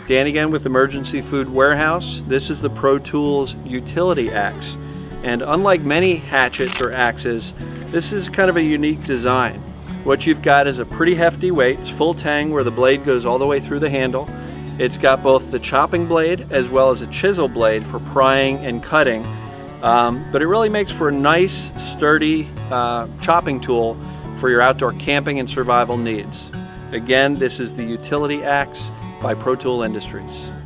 Dan again with Emergency Food Warehouse. This is the Pro Tools Utility Axe. And unlike many hatchets or axes, this is kind of a unique design. What you've got is a pretty hefty weight. It's full tang where the blade goes all the way through the handle. It's got both the chopping blade as well as a chisel blade for prying and cutting. But it really makes for a nice, sturdy chopping tool for your outdoor camping and survival needs. Again, this is the Utility Axe by Pro Tool Industries.